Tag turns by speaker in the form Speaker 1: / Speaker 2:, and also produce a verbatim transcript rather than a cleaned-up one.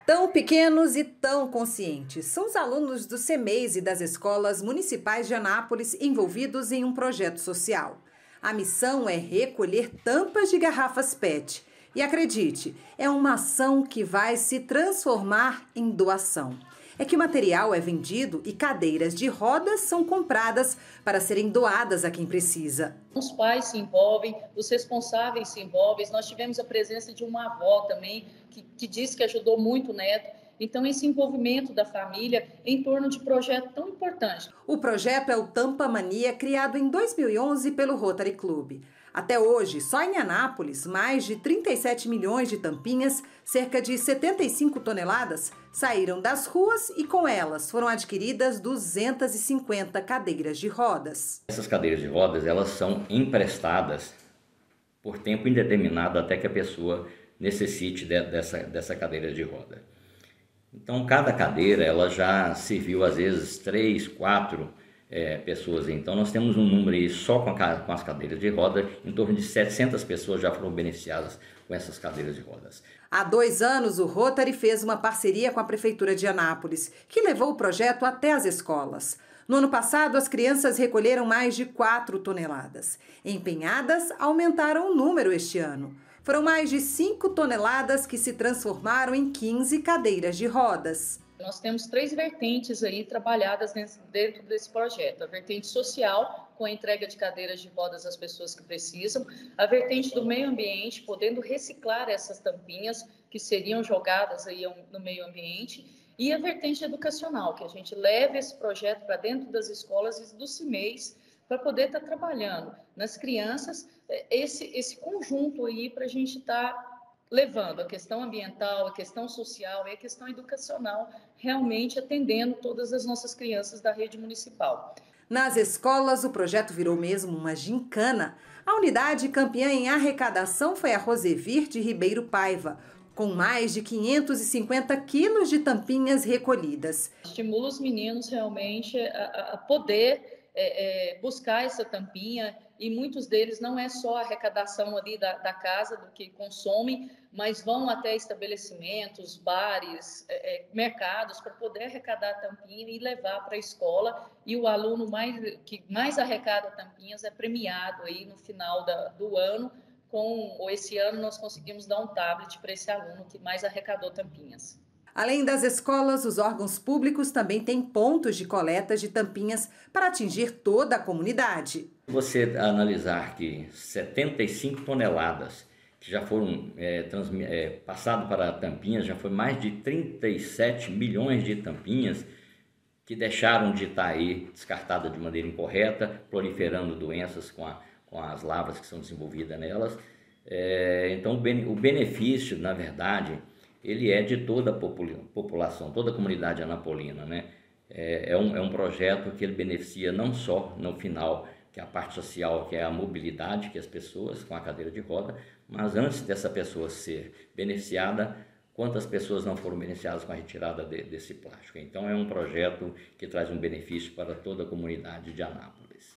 Speaker 1: Tão pequenos e tão conscientes são os alunos do CEMEIS e das escolas municipais de Anápolis envolvidos em um projeto social. A missão é recolher tampas de garrafas P E T. E acredite, é uma ação que vai se transformar em doação. É que o material é vendido e cadeiras de rodas são compradas para serem doadas a quem precisa.
Speaker 2: Os pais se envolvem, os responsáveis se envolvem. Nós tivemos a presença de uma avó também, que, que disse que ajudou muito o neto. Então, esse envolvimento da família em torno de projeto tão importante.
Speaker 1: O projeto é o Tampa Mania, criado em dois mil e onze pelo Rotary Club. Até hoje, só em Anápolis, mais de trinta e sete milhões de tampinhas, cerca de setenta e cinco toneladas, saíram das ruas e com elas foram adquiridas duzentas e cinquenta cadeiras de rodas.
Speaker 3: Essas cadeiras de rodas, elas são emprestadas por tempo indeterminado até que a pessoa necessite de, dessa, dessa cadeira de roda. Então, cada cadeira, ela já serviu às vezes três, quatro é, pessoas. Então, nós temos um número aí só com, a, com as cadeiras de roda, em torno de setecentas pessoas já foram beneficiadas com essas cadeiras de rodas.
Speaker 1: Há dois anos, o Rotary fez uma parceria com a Prefeitura de Anápolis, que levou o projeto até as escolas. No ano passado, as crianças recolheram mais de quatro toneladas. Empenhadas, aumentaram o número este ano. Foram mais de cinco toneladas que se transformaram em quinze cadeiras de rodas.
Speaker 2: Nós temos três vertentes aí trabalhadas dentro desse projeto. A vertente social, com a entrega de cadeiras de rodas às pessoas que precisam. A vertente do meio ambiente, podendo reciclar essas tampinhas que seriam jogadas aí no meio ambiente. E a vertente educacional, que a gente leva esse projeto para dentro das escolas e dos CIMEIs, para poder estar tá trabalhando nas crianças esse, esse conjunto aí para a gente estar tá levando a questão ambiental, a questão social e a questão educacional, realmente atendendo todas as nossas crianças da rede municipal.
Speaker 1: Nas escolas, o projeto virou mesmo uma gincana. A unidade campeã em arrecadação foi a Rosevir de Ribeiro Paiva, com mais de quinhentos e cinquenta quilos de tampinhas recolhidas.
Speaker 2: Estimula os meninos realmente a, a poder é, é, buscar essa tampinha, e muitos deles não é só a arrecadação ali da, da casa, do que consomem, mas vão até estabelecimentos, bares, é, é, mercados, para poder arrecadar a tampinha e levar para a escola, e o aluno mais, que mais arrecada tampinhas é premiado aí no final da, do ano. Com, ou esse ano nós conseguimos dar um tablet para esse aluno que mais arrecadou tampinhas.
Speaker 1: Além das escolas, os órgãos públicos também têm pontos de coleta de tampinhas para atingir toda a comunidade.
Speaker 3: Você analisar que setenta e cinco toneladas que já foram é, é, passadas para tampinhas, já foi mais de trinta e sete milhões de tampinhas que deixaram de estar aí descartadas de maneira incorreta, proliferando doenças com a com as lavas que são desenvolvidas nelas. É, então, o benefício, na verdade, ele é de toda a população, toda a comunidade anapolina, né? É, é, um, é um projeto que ele beneficia não só no final, que é a parte social, que é a mobilidade, que as pessoas com a cadeira de roda, mas antes dessa pessoa ser beneficiada, quantas pessoas não foram beneficiadas com a retirada de, desse plástico. Então, é um projeto que traz um benefício para toda a comunidade de Anápolis.